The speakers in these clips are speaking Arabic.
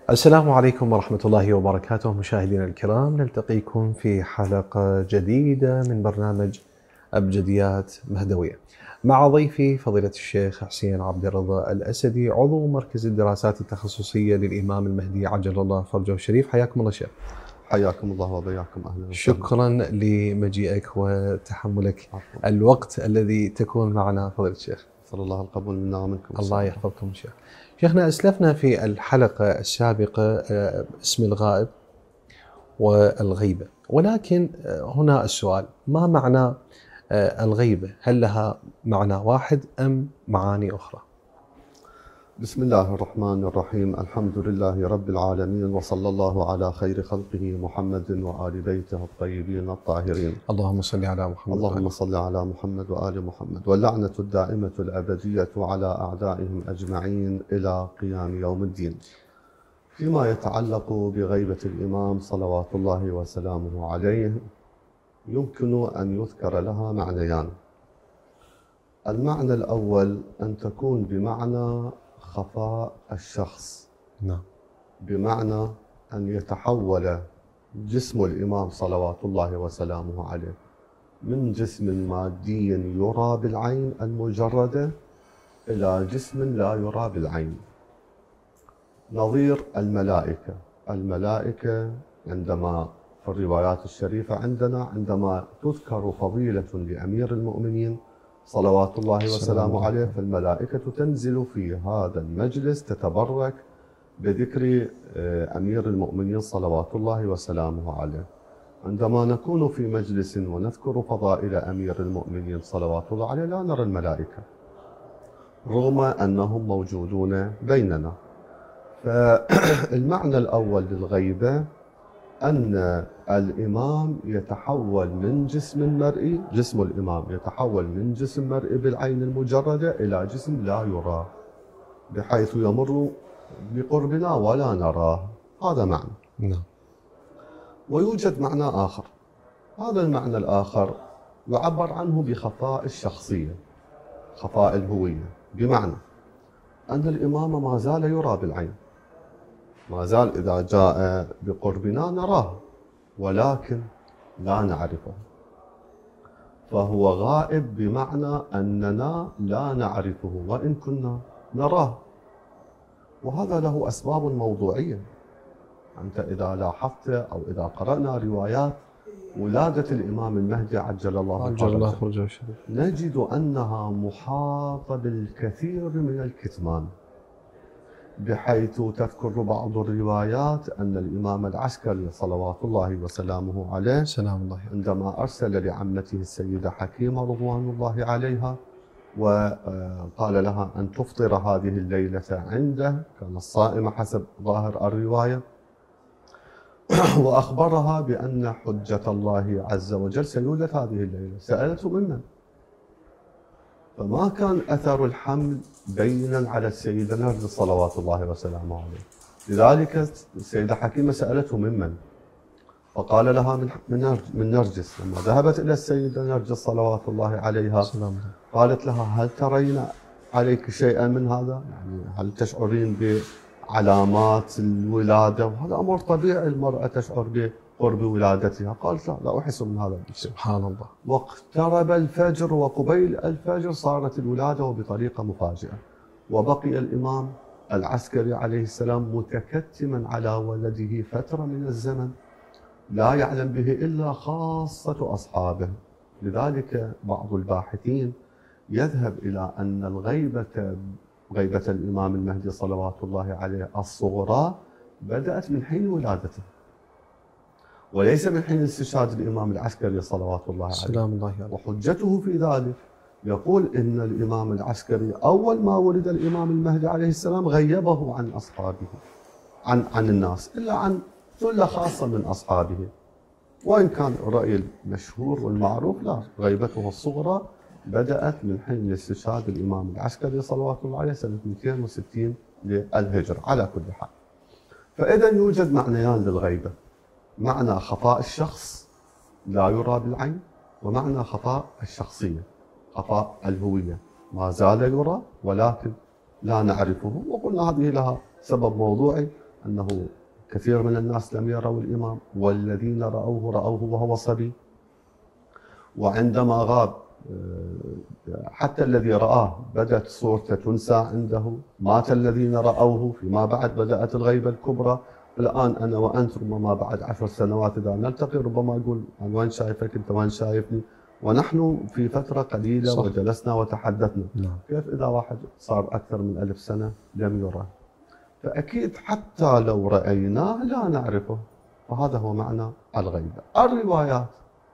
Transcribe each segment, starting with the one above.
السلام عليكم ورحمة الله وبركاته مشاهدينا الكرام، نلتقيكم في حلقة جديدة من برنامج أبجديات مهدوية مع ضيفي فضيلة الشيخ حسين عبد الرضا الأسدي، عضو مركز الدراسات التخصصية للإمام المهدي عجل الله فرجه الشريف. حياكم الله شيخ. حياكم الله وبياكم، أهلا وسهلا. شكرا لمجيئك وتحملك الوقت الذي تكون معنا فضيلة الشيخ. أسأل الله القبول منا ومنكم. الله يحفظكم شيخ. شيخنا، أسلفنا في الحلقة السابقة اسم الغائب والغيبة، ولكن هنا السؤال: ما معنى الغيبة؟ هل لها معنى واحد أم معاني أخرى؟ بسم الله الرحمن الرحيم. الحمد لله رب العالمين، وصلى الله على خير خلقه محمد وآل بيته الطيبين الطاهرين. اللهم صل على محمد. اللهم صل على محمد وآل محمد، واللعنة الدائمة الأبدية على أعدائهم أجمعين إلى قيام يوم الدين. فيما يتعلق بغيبة الإمام صلوات الله وسلامه عليه، يمكن أن يذكر لها معنيان. المعنى الأول أن تكون بمعنى خفاء الشخص، نعم، بمعنى أن يتحول جسم الإمام صلوات الله وسلامه عليه من جسم مادي يرى بالعين المجردة إلى جسم لا يرى بالعين، نظير الملائكة. الملائكة عندما في الروايات الشريفة عندما تذكر فضيلة لأمير المؤمنين صلوات الله وسلامه عليه، فالملائكة تنزل في هذا المجلس تتبرك بذكر أمير المؤمنين صلوات الله وسلامه عليه. عندما نكون في مجلس ونذكر فضائل أمير المؤمنين صلوات الله عليه لا نرى الملائكة رغم أنهم موجودون بيننا. فالمعنى الأول للغيبة أن الإمام يتحول من جسم مرئي، جسم الإمام يتحول من جسم مرئي بالعين المجردة إلى جسم لا يرى، بحيث يمر بقربنا ولا نراه. هذا معنى. نعم. ويوجد معنى آخر. هذا المعنى الآخر يعبر عنه بخفاء الشخصية، خفاء الهوية، بمعنى أن الإمام ما زال يرى بالعين، ما زال إذا جاء بقربنا نراه ولكن لا نعرفه، فهو غائب بمعنى أننا لا نعرفه وإن كنا نراه. وهذا له أسباب موضوعية. أنت إذا لاحظت أو إذا قرأنا روايات ولادة الإمام المهدي عجل الله فرجه الشريف، نجد أنها محاطة بالكثير من الكتمان، بحيث تذكر بعض الروايات أن الإمام العسكري صلوات الله وسلامه عليه عندما أرسل لعمته السيدة حكيمة رضوان الله عليها وقال لها أن تفطر هذه الليلة عنده، كانت صائمة حسب ظاهر الرواية، وأخبرها بأن حجة الله عز وجل سيولد هذه الليلة. سألته ممن؟ فما كان أثر الحمل بينا على السيدة نرجس صلوات الله وسلامه عليه، لذلك السيدة حكيمة سألته ممن؟ فقال لها من نرجس. لما ذهبت إلى السيدة نرجس صلوات الله عليها قالت لها: هل ترين عليك شيئا من هذا؟ يعني هل تشعرين بعلامات الولادة؟ وهذا أمر طبيعي، المرأة تشعر بقرب ولادتها. قالت: لا أحس من هذا الشيء. سبحان الله. واقترب الفجر، وقبيل الفجر صارت الولادة وبطريقة مفاجئة، وبقي الإمام العسكري عليه السلام متكتما على ولده فترة من الزمن لا يعلم به إلا خاصة أصحابه. لذلك بعض الباحثين يذهب إلى أن غيبة الإمام المهدي صلوات الله عليه الصغرى بدأت من حين ولادته وليس من حين استشهاد الإمام العسكري صلوات الله عليه. سلام الله عليه. وحجته في ذلك يقول إن الإمام العسكري أول ما ولد الإمام المهدي عليه السلام غيبه عن أصحابه، عن الناس، إلا عن ثلة خاصة من أصحابه. وإن كان الرأي المشهور والمعروف لا، غيبته الصغرى بدأت من حين استشهاد الإمام العسكري صلوات الله عليه سنة 260 للهجرة. على كل حال، فإذا يوجد معنيان للغيبة: معنى خفاء الشخص لا يرى بالعين، ومعنى خفاء الشخصية، خفاء الهوية، ما زال يرى ولكن لا نعرفه. وقلنا هذه لها سبب موضوعي أنه كثير من الناس لم يروا الإمام، والذين رأوه وهو صبي، وعندما غاب حتى الذي رآه بدأت صورته تنسى عنده، مات الذين رأوه، فيما بعد بدأت الغيبة الكبرى. الآن أنا وأنت ربما بعد 10 سنوات إذا نلتقي ربما أقول أنا وين شايفك أنت وين شايفني، ونحن في فترة قليلة صح. وجلسنا وتحدثنا. نعم. كيف إذا واحد صار أكثر من 1000 سنة لم يره؟ فأكيد حتى لو رأيناه لا نعرفه، فهذا هو معنى الغيبة. الروايات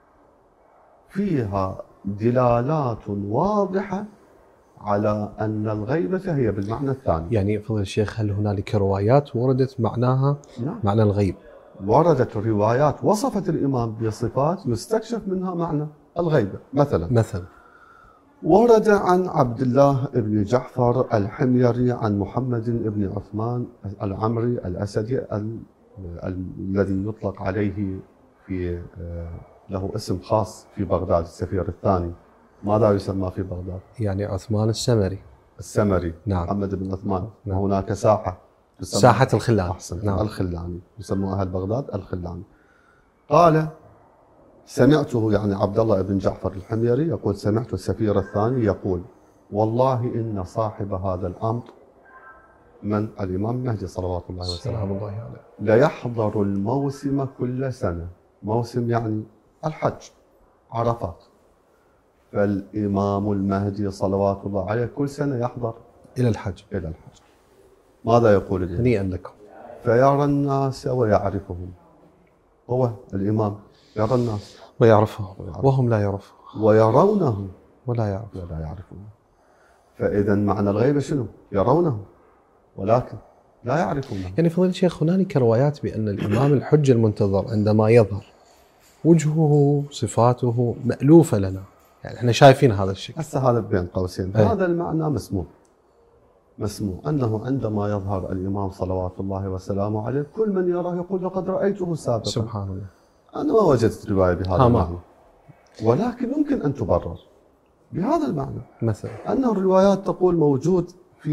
فيها دلالات واضحة على أن الغيبة هي بالمعنى الثاني. يعني فضيلة الشيخ هل هنالك روايات وردت معناها نعم. معنى الغيب؟ وردت روايات وصفت الإمام بصفات يستكشف منها معنى الغيبة. مثلا ورد عن عبد الله بن جعفر الحميري عن محمد بن عثمان العمري الأسدي الذي يطلق عليه في له اسم خاص في بغداد، السفير الثاني. ماذا يسمى في بغداد؟ يعني عثمان السمري. نعم. محمد بن عثمان. نعم. وهناك ساحة الخلان. نعم. الخلاني، يسموها أهل بغداد الخلاني. قال سمعته، يعني عبد الله بن جعفر الحميري يقول سمعت السفير الثاني يقول والله إن صاحب هذا الأمر من الإمام المهدي صلوات الله وسلامه عليه ليحضر الموسم كل سنة. موسم يعني الحج، عرفات. فالإمام المهدي صلوات الله عليه كل سنة يحضر إلى الحج. ماذا يقول الإمام؟ هنيئا لكم. فيرى الناس ويعرفهم. هو الإمام يرى الناس ويعرفهم وهم لا يعرفون، ويرونه ولا يعرفون. فإذا معنى الغيبة شنو؟ يرونه ولكن لا يعرفونه. يعني فضيلة الشيخ هنالك روايات بأن الإمام الحج المنتظر عندما يظهر وجهه صفاته مألوفة لنا، يعني احنا شايفين هذا الشكل. هسه هذا بين قوسين هذا المعنى مسموع أنه عندما يظهر الإمام صلوات الله وسلامه عليه كل من يراه يقول لقد رأيته سابقا. سبحان الله. أنا ما وجدت رواية بهذا المعنى، ولكن يمكن أن تبرر بهذا المعنى. مثلا أن الروايات تقول موجود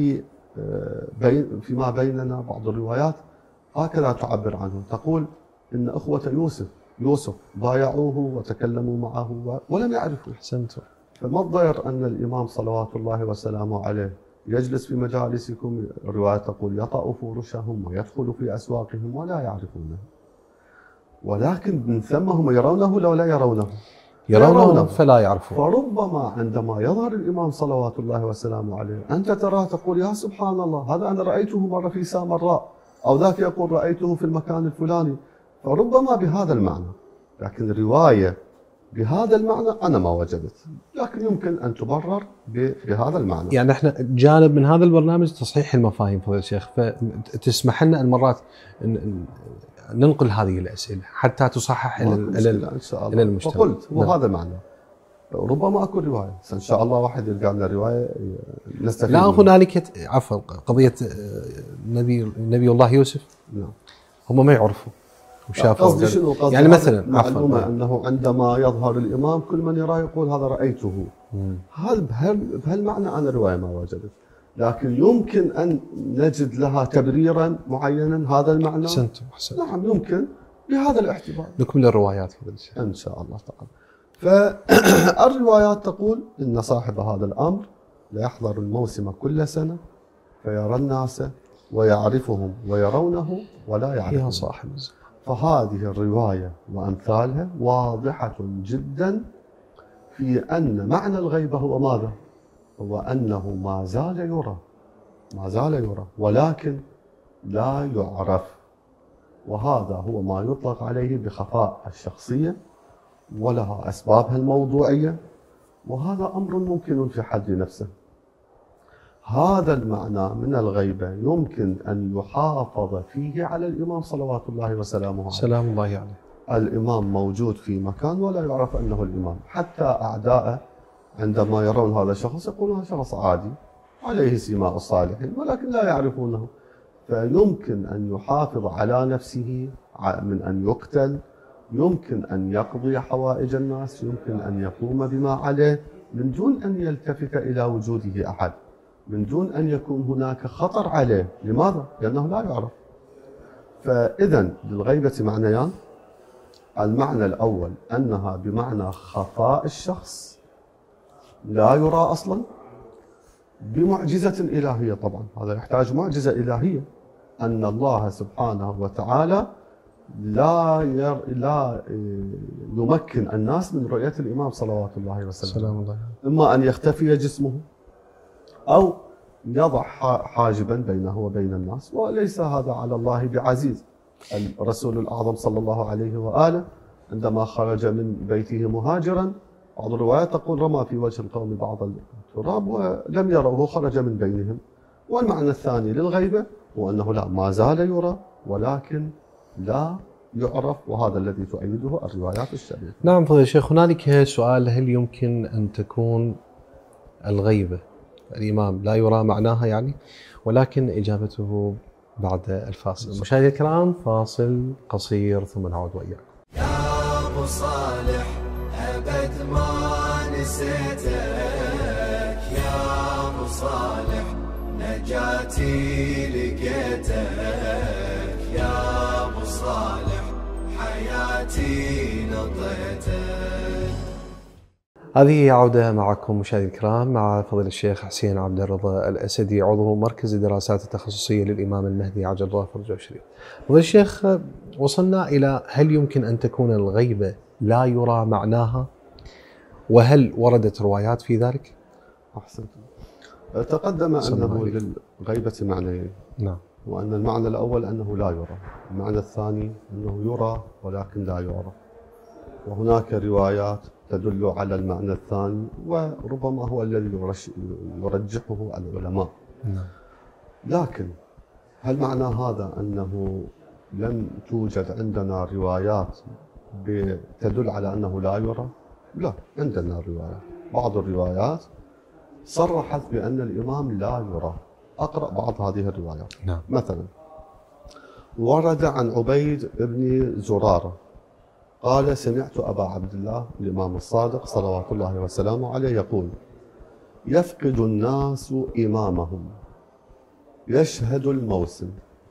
فيما بيننا بعض الروايات هكذا تعبر عنه، تقول إن أخوة يوسف بايعوه وتكلموا معه ولم يعرفوا. أحسنتم. فما الضير أن الإمام صلوات الله وسلامه عليه يجلس في مجالسكم، الرواية تقول يطأ فرشهم ويدخل في أسواقهم ولا يعرفونه، ولكن من ثم هم يرونه لو لا يرونه فلا يعرفون. فربما عندما يظهر الإمام صلوات الله وسلامه عليه أنت تراه تقول يا سبحان الله هذا أنا رأيته مرة في سامراء، أو ذاك يقول رأيته في المكان الفلاني، فربما بهذا المعنى. لكن رواية بهذا المعنى أنا ما وجدت، لكن يمكن أن تبرر بهذا المعنى. يعني احنا جانب من هذا البرنامج تصحيح المفاهيم فضيلة الشيخ، فتسمح لنا المرات ننقل هذه الأسئلة حتى تصحح إن شاء الله. المجتمع. فقلت وهذا معنى. ربما أكو رواية، إن شاء الله واحد يلقى لنا رواية نستفيد. لا هنالك عفوا قضية نبي الله يوسف. نعم. هم ما يعرفوا وشافوا. قصدي شنو؟ قصدي يعني مثلا معلومة أنه عندما يظهر الإمام كل من يراه يقول هذا رأيته. بهالمعنى أنا رواية ما وجدت، لكن يمكن أن نجد لها تبريرا معينا هذا المعنى. أحسنتم. نعم يمكن بهذا الاعتبار. نكمل الروايات إن شاء الله تعالى. فالروايات تقول إن صاحب هذا الأمر ليحضر الموسم كل سنة فيرى الناس ويعرفهم ويرونه ولا يعرفون. يا صاحب. فهذه الرواية وأمثالها واضحة جدا في أن معنى الغيبة هو ماذا؟ هو أنه ما زال يرى ولكن لا يعرف، وهذا هو ما يطلق عليه بخفاء الشخصية، ولها أسبابها الموضوعية، وهذا أمر ممكن في حد نفسه. هذا المعنى من الغيبة يمكن أن يحافظ فيه على الإمام صلوات الله وسلامه عليه. سلام الله عليه. الإمام موجود في مكان ولا يعرف أنه الإمام، حتى أعداءه عندما يرون هذا الشخص يقولون هذا شخص عادي عليه سماء الصالحين، ولكن لا يعرفونه. فيمكن أن يحافظ على نفسه من أن يقتل، يمكن أن يقضي حوائج الناس، يمكن أن يقوم بما عليه من دون أن يلتفت إلى وجوده أحد، من دون أن يكون هناك خطر عليه. لماذا؟ لأنه لا يعرف. فإذا للغيبة معنيان. المعنى الأول أنها بمعنى خفاء الشخص لا يرى أصلا بمعجزة إلهية. طبعا هذا يحتاج معجزة إلهية، أن الله سبحانه وتعالى لا يمكن الناس من رؤية الإمام صلوات الله وسلامه، إما أن يختفي جسمه أو يضع حاجبا بينه وبين الناس، وليس هذا على الله بعزيز. الرسول الأعظم صلى الله عليه وآله عندما خرج من بيته مهاجرا، بعض الروايات تقول رمى في وجه القوم بعض التراب ولم يروه، خرج من بينهم. والمعنى الثاني للغيبة هو أنه لا، ما زال يرى ولكن لا يعرف، وهذا الذي تؤيده الروايات الشريفة. نعم فضيلة الشيخ، هنالك سؤال: هل يمكن أن تكون الغيبة الإمام لا يرى معناها يعني؟ ولكن إجابته بعد الفاصل. مشاهدينا الكرام، فاصل قصير ثم نعود وإياكم. يا أبو صالح أبد ما نسيتك، يا أبو صالح نجاتي لقيتك، يا أبو صالح حياتي نطيتك. هذه عودة معكم مشاهدينا الكرام مع فضيلة الشيخ حسين عبد الرضا الأسدي، عضو مركز الدراسات التخصصية للإمام المهدي عجل الله فرجه الشريف. فضيلة الشيخ، وصلنا إلى هل يمكن أن تكون الغيبة لا يرى معناها، وهل وردت روايات في ذلك؟ أحسنت. تقدم أنه للغيبة معنيين. نعم. وأن المعنى الأول أنه لا يرى، المعنى الثاني أنه يرى ولكن لا يعرف. وهناك روايات تدل على المعنى الثاني، وربما هو الذي يرجحه العلماء. نعم. لكن هل معنى هذا أنه لم توجد عندنا روايات تدل على أنه لا يرى؟ لا، عندنا روايات. بعض الروايات صرحت بأن الإمام لا يرى. أقرأ بعض هذه الروايات. نعم. مثلا ورد عن عبيد بن زرارة قال: سمعت أبا عبد الله الإمام الصادق صلوات الله وسلامه عليه يقول: يفقد الناس إمامهم يشهد الموسم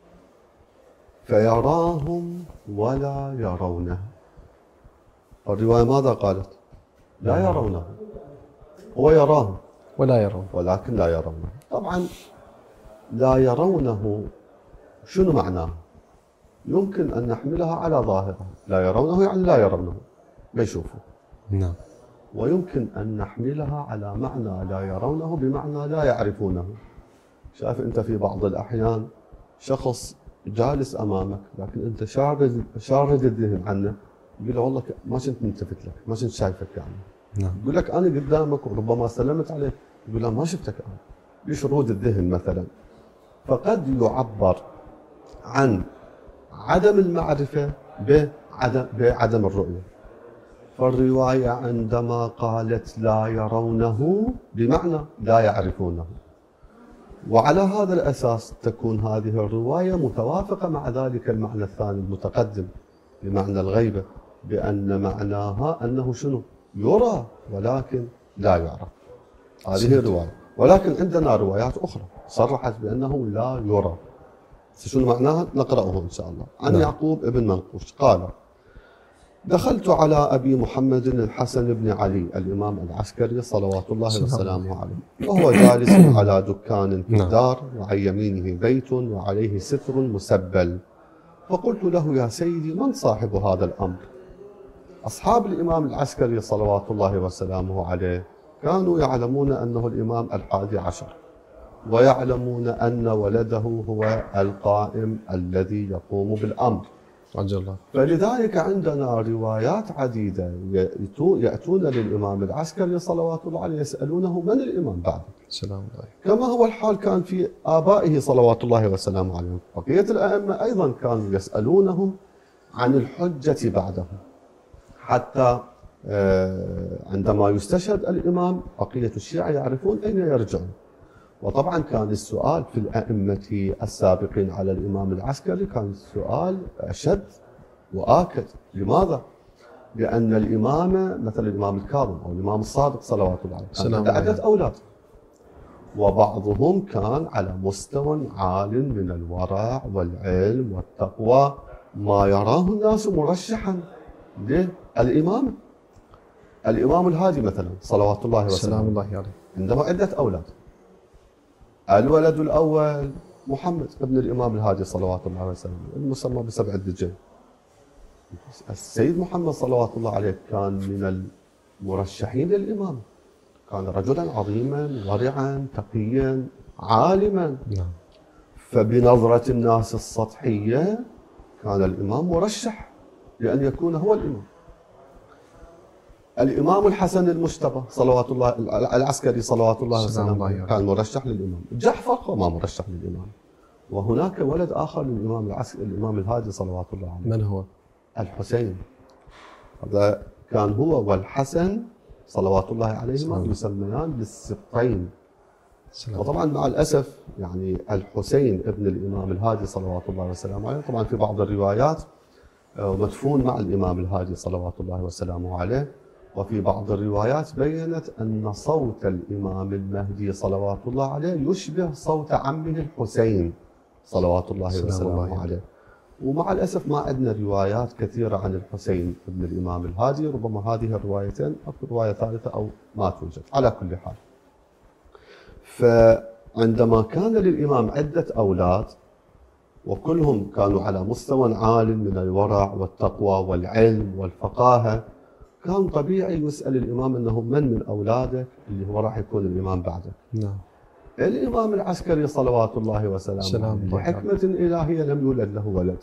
فيراهم ولا يرونه. الرواية ماذا قالت؟ لا يرونه. هو يراهم ولا يرون، ولكن لا يرونه. طبعا لا يرونه شنو معناه؟ يمكن أن نحملها على ظاهرها، لا يرونه يعني لا يرونه، ما يشوفوا. نعم. ويمكن أن نحملها على معنى لا يرونه بمعنى لا يعرفونه. شايف أنت في بعض الأحيان شخص جالس أمامك لكن أنت شارد الذهن عنه، يقول له والله ما كنت ملتفت لك، ما كنت شايفك يعني. نعم. يقول لك أنا قدامك وربما سلمت عليك، يقول له ما شفتك أنا، بشرود الذهن مثلا. فقد يعبر عن عدم المعرفة بعدم الرؤية. فالرواية عندما قالت لا يرونه بمعنى لا يعرفونه، وعلى هذا الأساس تكون هذه الرواية متوافقة مع ذلك المعنى الثاني المتقدم بمعنى الغيبة، بأن معناها أنه شنو؟ يرى ولكن لا يعرف. هذه الرواية. ولكن عندنا روايات أخرى صرحت بأنه لا يرى. شنو معناها؟ نقرأه إن شاء الله. عن يعقوب ابن منقوش قال: دخلت على أبي محمد الحسن بن علي الإمام العسكري صلوات الله وسلامه عليه، وهو جالس على دكان في الدار، وعن يمينه بيت وعليه ستر مسبل. فقلت له: يا سيدي، من صاحب هذا الأمر؟ أصحاب الإمام العسكري صلوات الله وسلامه عليه كانوا يعلمون أنه الإمام 11، ويعلمون أن ولده هو القائم الذي يقوم بالأمر. عجل الله. فلذلك عندنا روايات عديدة يأتون للإمام العسكري صلوات الله عليه يسألونه: من الإمام بعد؟ سلام الله. كما هو الحال كان في آبائه صلوات الله وسلامه عليهم. بقية الأئمة أيضا كانوا يسألونهم عن الحجة بعدهم، حتى عندما يستشهد الإمام بقية الشيعة يعرفون أين يرجعون. وطبعا كان السؤال في الأئمة السابقين على الإمام العسكري كان السؤال أشد وآكد. لماذا؟ لأن الإمامة مثل الإمام الكاظم أو الإمام الصادق صلوات الله عليه كان عنده عدة أولاد، وبعضهم كان على مستوى عال من الورع والعلم والتقوى ما يراه الناس مرشحا للإمامة. الإمام الهادي مثلا صلوات الله وسلامه سلام الله عليه عنده عدة أولاد. الولد الأول محمد ابن الإمام الهادي صلوات الله وسلامه المسمى بسبع الدجال. السيد محمد صلوات الله عليه كان من المرشحين للإمامة، كان رجلا عظيما ورعا تقيا عالما. نعم. فبنظرة الناس السطحية كان الإمام مرشح لأن يكون هو الإمام. الإمام الحسن المجتبى صلوات الله العسكري صلوات الله وسلامه كان مرشح للإمام. جعفر هو ما مرشح للإمام. وهناك ولد آخر للإمام الإمام الهادي صلوات الله عليه. من هو؟ الحسين. هذا كان هو والحسن صلوات الله عليهما يسميان بالسبطين. وطبعا مع الأسف يعني الحسين ابن الإمام الهادي صلوات الله وسلامه عليه طبعا في بعض الروايات مدفون مع الإمام الهادي صلوات الله وسلامه عليه، وفي بعض الروايات بيّنت أن صوت الإمام المهدي صلوات الله عليه يشبه صوت عمه الحسين صلوات الله وسلامه عليه. ومع الأسف ما عندنا روايات كثيرة عن الحسين ابن الإمام الهادي، ربما هذه الروايتين أو رواية ثالثة أو ما توجد. على كل حال، فعندما كان للإمام عدة أولاد وكلهم كانوا على مستوى عال من الورع والتقوى والعلم والفقاهة، كان طبيعي يسأل الإمام أنه من أولادك اللي هو راح يكون الإمام بعدك. نعم. الإمام العسكري صلوات الله وسلامه عليه بحكمة إلهية لم يولد له ولد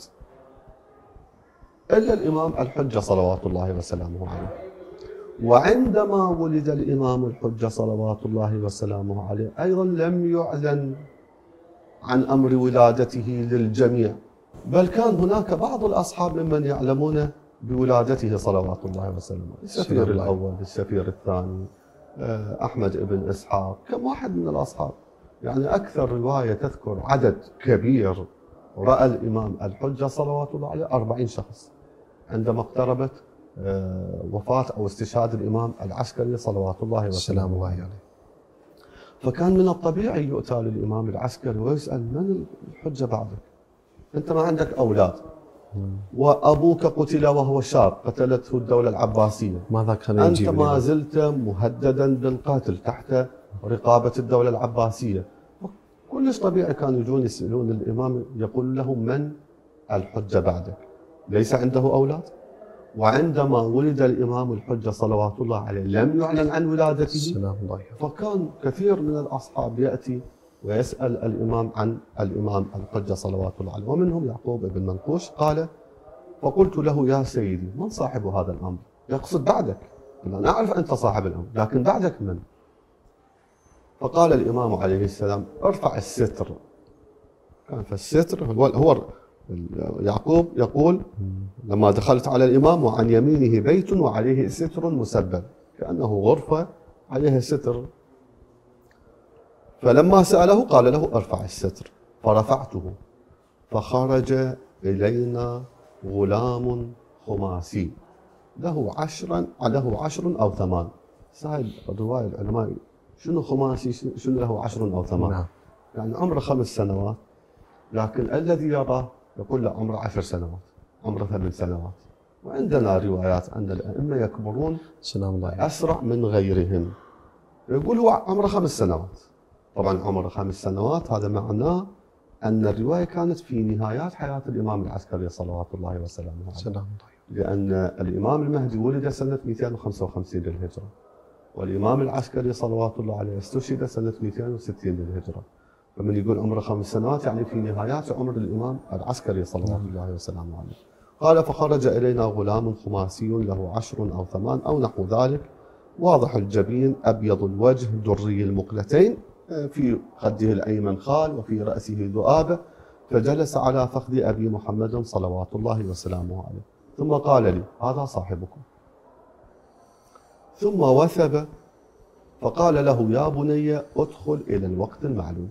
إلا الإمام الحجة صلوات الله وسلامه عليه. وعندما ولد الإمام الحجة صلوات الله وسلامه عليه أيضا لم يعلن عن أمر ولادته للجميع، بل كان هناك بعض الأصحاب ممن يعلمون بولادته صلوات الله وسلامه. السفير الأول، السفير الثاني، أحمد بن إسحاق، كم واحد من الأصحاب. يعني أكثر رواية تذكر عدد كبير رأى الإمام الحجة صلوات الله عليه 40 شخص عندما اقتربت وفاة أو استشهاد الإمام العسكري صلوات الله وسلامه عليه. فكان من الطبيعي يؤتى للإمام العسكري ويسأل من الحجة بعدك؟ أنت ما عندك أولاد، وأبوك قتل وهو شاب، قتلته الدولة العباسية، ماذا كان أنت ما زلت مهددا بالقتل تحت رقابة الدولة العباسية. كلش طبيعي كانوا يجون يسألون الإمام يقول لهم من الحجة بعدك؟ ليس عنده أولاد. وعندما ولد الإمام الحجة صلوات الله عليه لم يعلن عن ولادته، فكان كثير من الأصحاب يأتي ويسأل الإمام عن الإمام الحجة صلوات الله عليه، ومنهم يعقوب بن منقوش. قال: فقلت له يا سيدي من صاحب هذا الأمر؟ يقصد بعدك، أنا أعرف أنت صاحب الأمر، لكن بعدك من؟ فقال الإمام عليه السلام: ارفع الستر. كان فالستر هو يعقوب يقول: لما دخلت على الإمام وعن يمينه بيت وعليه ستر مسبب، كأنه غرفة عليها ستر. فلما سأله قال له: ارفع الستر. فرفعته فخرج إلينا غلام خماسي له 10 أو 8. سائل رواية العلماء شنو خماسي، شنو له 10 أو 8؟ نعم. يعني عمره 5 سنوات، لكن الذي يراه يقول له عمره 10 سنوات، عمره 8 سنوات. وعندنا روايات أن الأئمة يكبرون أسرع من غيرهم. يقول هو عمره 5 سنوات. طبعا عمره 5 سنوات هذا معناه أن الرواية كانت في نهايات حياة الإمام العسكري صلوات الله وسلامه عليه، لأن الإمام المهدي ولد سنة 255 للهجرة، والإمام العسكري صلوات الله عليه استشهد سنة 260 للهجرة. فمن يقول عمره 5 سنوات يعني في نهايات عمر الإمام العسكري صلوات الله وسلامه عليه. قال: فخرج إلينا غلام خماسي له 10 أو 8 أو نحو ذلك، واضح الجبين، أبيض الوجه، دري المقلتين، في خده الأيمن خال وفي رأسه ذؤابة، فجلس على فخذ أبي محمد صلوات الله وسلامه عليه، ثم قال لي: هذا صاحبكم. ثم وثب فقال له: يا بني ادخل إلى الوقت المعلوم.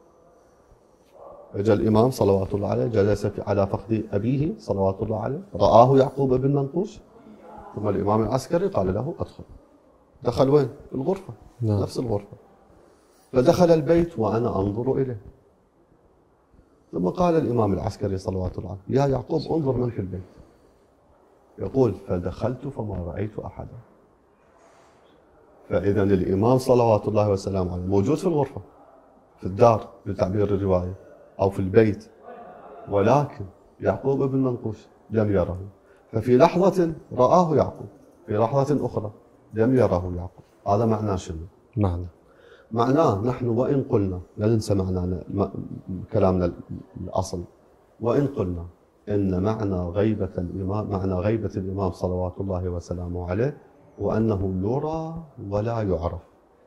فجاء الإمام صلوات الله عليه جلس على فخذ أبيه صلوات الله عليه، رآه يعقوب بن منقوش، ثم الإمام العسكري قال له: ادخل. دخل وين؟ الغرفة. نفس الغرفة. فدخل البيت وأنا أنظر إليه. ثم قال الإمام العسكري صلوات الله عليه: يا يعقوب انظر من في البيت. يقول: فدخلت فما رأيت أحدا. فإذا الإمام صلوات الله وسلامه عليه موجود في الغرفة، في الدار بتعبير الرواية، أو في البيت، ولكن يعقوب ابن منقوش لم يره. ففي لحظة رآه يعقوب، في لحظة أخرى لم يره يعقوب. هذا معناه شنو؟ معناه نحن وإن قلنا، لا ننسى معنانا كلامنا الأصل، وإن قلنا إن معنى غيبة الإمام صلوات الله وسلامه عليه وأنه يرى ولا يعرف.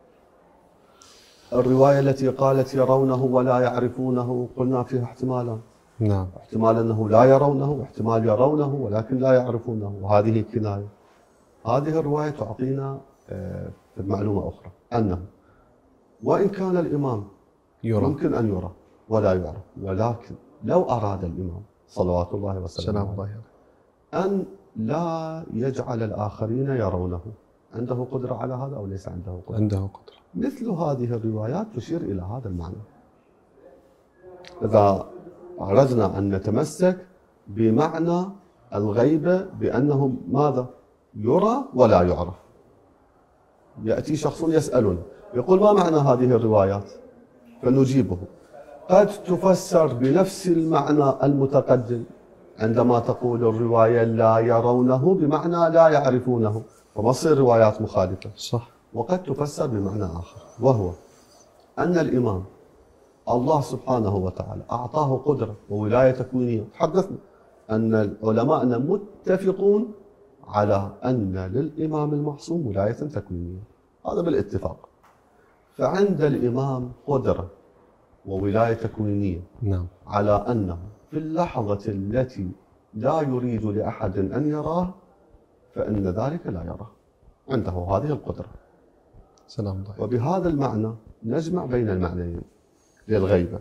الرواية التي قالت يرونه ولا يعرفونه قلنا فيها احتمالان. نعم. احتمال أنه لا يرونه، واحتمال يرونه ولكن لا يعرفونه، وهذه كناية. هذه الرواية تعطينا معلومة أخرى، أنه وإن كان الإمام ممكن أن يرى ولا يعرف، ولكن لو أراد الإمام صلوات الله وسلامه أن لا يجعل الآخرين يرونه، عنده قدرة على هذا أو ليس عنده قدرة؟ عنده قدرة. مثل هذه الروايات تشير إلى هذا المعنى. إذا أردنا أن نتمسك بمعنى الغيبة بأنه ماذا؟ يرى ولا يعرف. يأتي شخص يسألنا يقول: ما معنى هذه الروايات؟ فنجيبه: قد تفسر بنفس المعنى المتقدم عندما تقول الرواية لا يرونه بمعنى لا يعرفونه، فما تصير روايات مخالفة. صح. وقد تفسر بمعنى آخر، وهو أن الإمام الله سبحانه وتعالى أعطاه قدرة وولاية تكوينية. تحدثنا أن علماءنا متفقون على أن للإمام المعصوم ولاية تكوينية، هذا بالاتفاق. فعند الإمام قدرة وولاية تكوينية، نعم، على أنه في اللحظة التي لا يريد لأحد أن يراه فإن ذلك لا يراه، عنده هذه القدرة. سلام الله. وبهذا المعنى نجمع بين المعنيين للغيبة.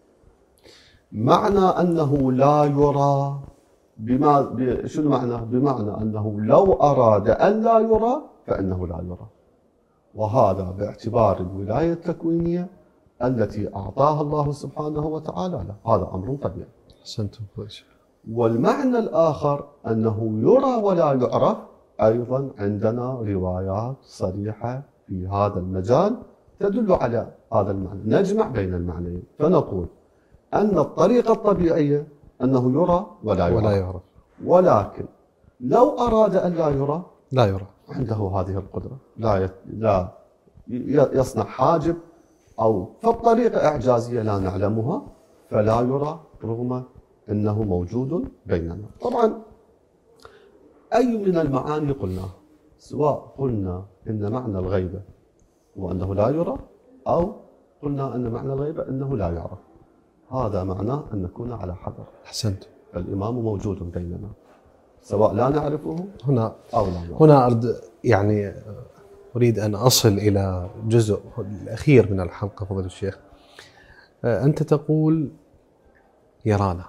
معنى أنه لا يرى شنو معنى؟ بمعنى أنه لو أراد أن لا يرى فإنه لا يرى، وهذا باعتبار الولاية التكوينية التي أعطاها الله سبحانه وتعالى له، هذا أمر طبيعي. أحسنتم. والمعنى الآخر أنه يرى ولا يعرف، أيضا عندنا روايات صريحة في هذا المجال تدل على هذا المعنى. نجمع بين المعنيين فنقول أن الطريقة الطبيعية أنه يرى ولا يعرف، ولكن لو أراد أن لا يرى لا يرى، عنده هذه القدرة، لا يصنع حاجب أو فالطريقة إعجازية لا نعلمها، فلا يرى رغم أنه موجود بيننا. طبعا أي من المعاني قلناه، سواء قلنا إن معنى الغيبة هو أنه لا يرى، أو قلنا أن معنى الغيبة أنه لا يعرف، هذا معناه أن نكون على حذر. أحسنت. الإمام موجود بيننا سواء لا نعرفه هنا أو لا نعرفه. هنا أريد أن أصل إلى جزء الأخير من الحلقة. فضيلة الشيخ، أنت تقول يرانا،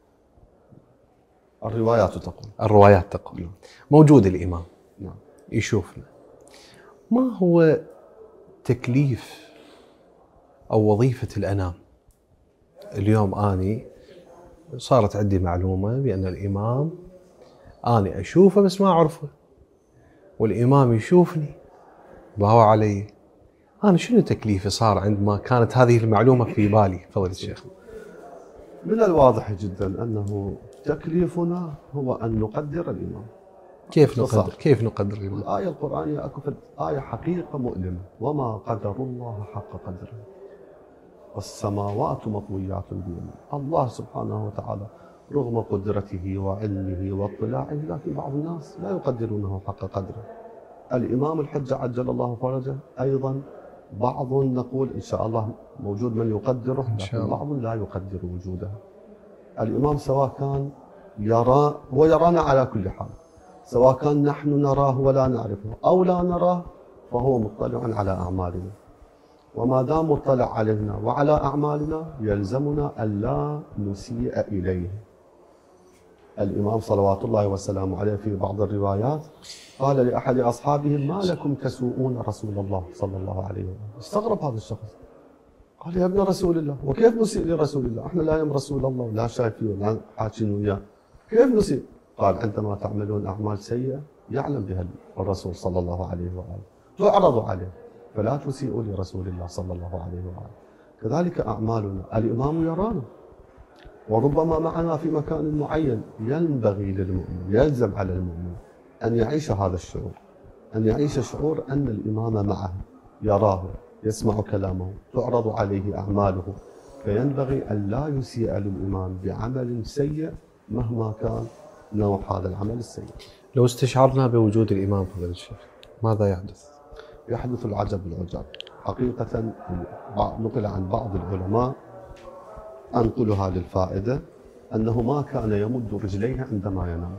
الروايات تقول نعم. موجود الإمام، نعم، يشوفنا. ما هو تكليف أو وظيفة الأنام؟ اليوم أني صارت عندي معلومة بأن الإمام أنا أشوفه بس ما أعرفه، والإمام يشوفني وهو علي. أنا شنو تكليفي صار عندما كانت هذه المعلومة في بالي؟ فضيلة الشيخ. من الواضح جدا أنه تكليفنا هو أن نقدر الإمام. كيف نقدر الإمام؟ الآية القرآنية أكو آية حقيقة مؤلمة: وما قدر الله حق قدره والسماوات مطويات بيمينه. الله سبحانه وتعالى رغم قدرته وعلمه واطلاعه، لكن بعض الناس لا يقدرونه حق قدره. الإمام الحجة عجل الله فرجه أيضا بعض نقول إن شاء الله موجود من يقدره، لكن بعض لا يقدر وجوده. الإمام سواء كان هو يرانا على كل حال، سواء كان نحن نراه ولا نعرفه أو لا نراه، فهو مطلع على أعمالنا، وما دام مطلع علينا وعلى أعمالنا يلزمنا ألا نسيء إليه. الإمام صلوات الله وسلامه عليه في بعض الروايات قال لأحد أصحابه: ما لكم تسوءون رسول الله صلى الله عليه وسلم. استغرب هذا الشخص، قال يا ابن رسول الله، وكيف نسيء لرسول الله؟ احنا لا يم رسول الله ولا شايفين ولا حاكين وياه، كيف نسيء؟ قال عندما تعملون اعمال سيئه يعلم بها الرسول صلى الله عليه واله، تعرض عليه، فلا تسيئوا لرسول الله صلى الله عليه واله. كذلك اعمالنا، الامام يرانا وربما معنا في مكان معين، ينبغي للمؤمن، يلزم على المؤمن ان يعيش هذا الشعور، ان يعيش شعور ان الامام معه، يراه، يسمع كلامه، تعرض عليه أعماله، فينبغي أن لا يسيء للإمام بعمل سيء مهما كان نوع هذا العمل السيء. لو استشعرنا بوجود الإمام فضيلة الشيخ ماذا يحدث؟ يحدث العجب العجاب. حقيقة نقل عن بعض العلماء، أنقلها للفائدة، أنه ما كان يمد رجليه عندما ينام.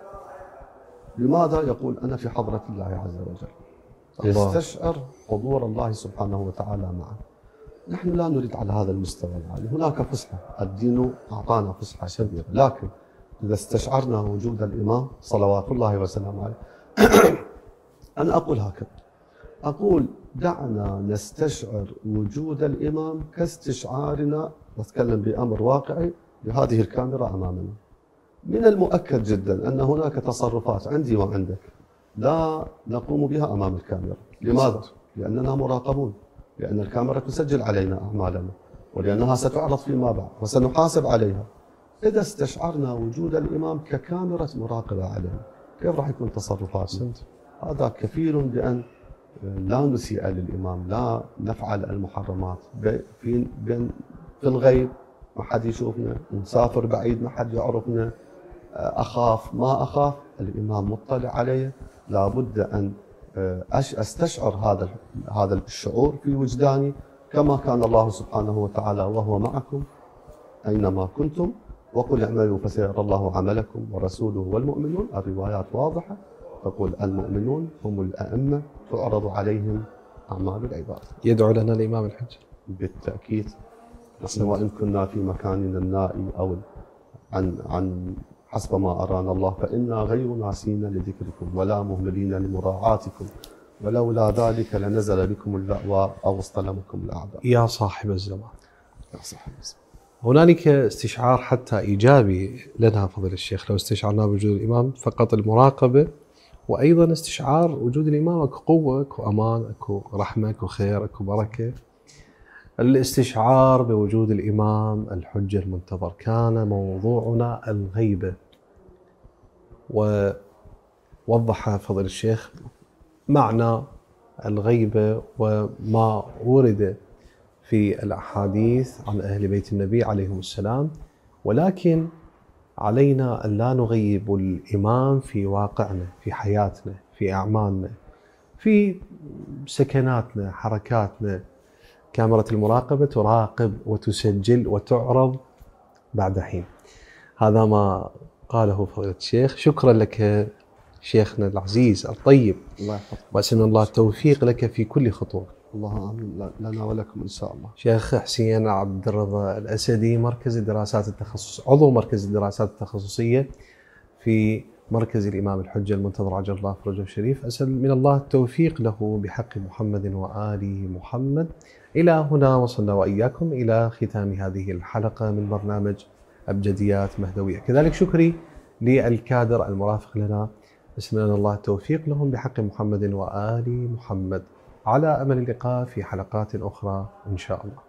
لماذا؟ يقول أنا في حضرة الله عز وجل، يستشعر حضور الله سبحانه وتعالى معه. نحن لا نريد على هذا المستوى العالي، هناك فسحة، الدين أعطانا فسحة كبيرة، لكن إذا استشعرنا وجود الإمام صلوات الله وسلامه عليه أنا أقول هكذا، أقول دعنا نستشعر وجود الإمام كاستشعارنا، نتكلم بأمر واقعي، بهذه الكاميرا أمامنا. من المؤكد جدا أن هناك تصرفات عندي وعندك لا نقوم بها أمام الكاميرا. لماذا؟ لأننا مراقبون، لأن الكاميرا تسجل علينا أعمالنا، ولأنها ستعرض فيما بعد وسنحاسب عليها. إذا استشعرنا وجود الإمام ككاميرا مراقبة علينا، كيف راح يكون تصرفاتنا؟ هذا كفيل بأن لا نسيء للإمام، لا نفعل المحرمات في الغيب، ما حد يشوفنا، نسافر بعيد ما حد يعرفنا، أخاف ما أخاف، الإمام مطلع علي، لابد أن أستشعر هذا الشعور في وجداني، كما كان الله سبحانه وتعالى وهو معكم أينما كنتم، وقل اعملوا فسيرى الله عملكم ورسوله والمؤمنون. الروايات واضحة تقول المؤمنون هم الأئمة تعرض عليهم أعمال العباد. يدعو لنا الإمام الحج بالتأكيد. نحن وإن كنا في مكاننا النائي أو عن حسب ما أرانا الله، فإنا غير ناسين لذكركم ولا مهملين لمراعاتكم، ولولا ذلك لنزل بكم اللأواء أو اصطلمكم الأعداء. يا صاحب الزمان، يا صاحب الزمان. هنالك استشعار حتى إيجابي لنا فضيلة الشيخ، لو استشعرنا بوجود الإمام فقط المراقبة، وأيضا استشعار وجود الإمام أكو قوة، أكو أمان، أكو رحمة، أكو خير، أكو بركة. الاستشعار بوجود الإمام الحجة المنتظر كان موضوعنا الغيبة، ووضح فضيلة الشيخ معنى الغيبة وما ورد في الأحاديث عن أهل بيت النبي عليهم السلام، ولكن علينا أن لا نغيب الإمام في واقعنا، في حياتنا، في أعمالنا، في سكناتنا، حركاتنا. كاميرا المراقبة تراقب وتسجل وتعرض بعد حين. هذا ما قاله فضيلة الشيخ. شكرا لك شيخنا العزيز الطيب، الله يحفظك، وأسأل الله التوفيق لك في كل خطوة. الله آمين لنا ولكم إن شاء الله. شيخ حسين عبد الرضا الأسدي، مركز الدراسات التخصص، عضو مركز الدراسات التخصصية في مركز الإمام الحجة المنتظر عجل الله فرجه الشريف، أسأل من الله التوفيق له بحق محمد وآل محمد. إلى هنا وصلنا وإياكم إلى ختام هذه الحلقة من برنامج أبجديات مهدوية. كذلك شكري للكادر المرافق لنا، أسأل من الله التوفيق لهم بحق محمد وآل محمد، على أمل اللقاء في حلقات أخرى إن شاء الله.